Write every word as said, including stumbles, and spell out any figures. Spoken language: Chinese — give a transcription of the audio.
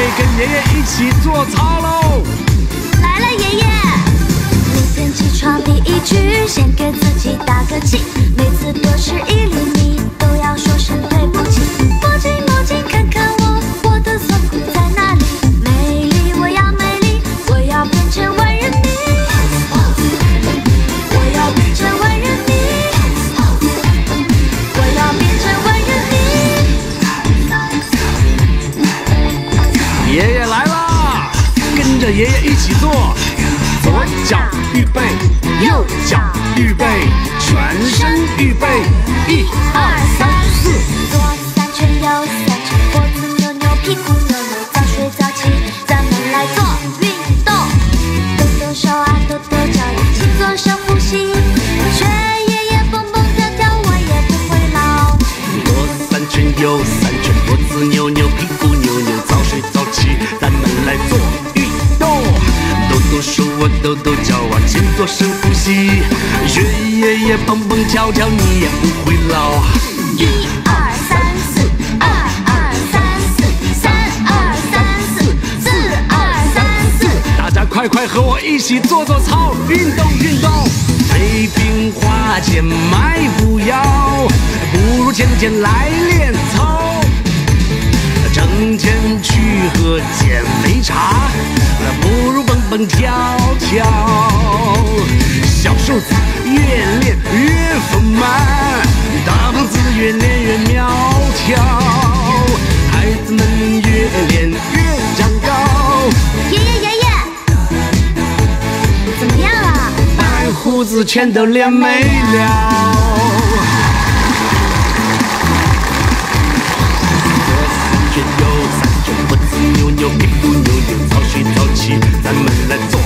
跟爷爷一起做操喽！ 来了，爷爷。每天起床第一句，先给自己打个气，每次多吃一厘米，都要说声对不起。墨镜墨镜，看看我，我的酸苦在哪里？美丽，我要美丽，我要变成万人迷。我要变成万人迷，我要变成万人迷。爷爷来啦，跟着爷爷一起做，左脚预备，右脚预备，全身预备，一二三四， 左三圈右三圈，脖子扭扭，屁股扭扭，早睡早起，咱们来做运动，抖抖手啊，抖抖脚，一起做深呼吸，学爷爷蹦蹦跳跳，我也不会老。 左三圈右三圈，脖子扭扭，屁股扭扭，早睡早起，咱们来做运动，抖抖手啊，抖抖脚啊，请做深呼吸，学爷爷蹦蹦跳跳，你也不会老。 一二三四，二二三四，三二三四，四二三四。 大家快快和我一起做做操，运动运动。废品花钱买不要，不如天天来练操。整天去喝减肥茶，不如蹦蹦跳跳。小瘦子越练越丰满，大胖子越练越苗条，孩子们越练越长高。 爷爷爷爷，怎么样啊？ 白胡子全都练没了。左三圈右三圈，脖子扭扭，屁股扭扭，早睡早起，咱们来做。